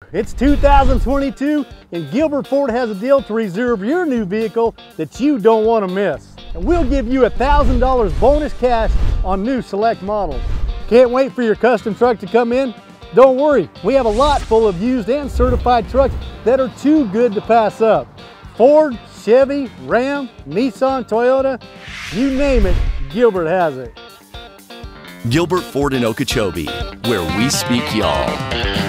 It's 2022 and Gilbert Ford has a deal to reserve your new vehicle that you don't want to miss. And we'll give you $1,000 bonus cash on new select models. Can't wait for your custom truck to come in? Don't worry, we have a lot full of used and certified trucks that are too good to pass up. Ford, Chevy, Ram, Nissan, Toyota, you name it, Gilbert has it. Gilbert Ford in Okeechobee, where we speak y'all.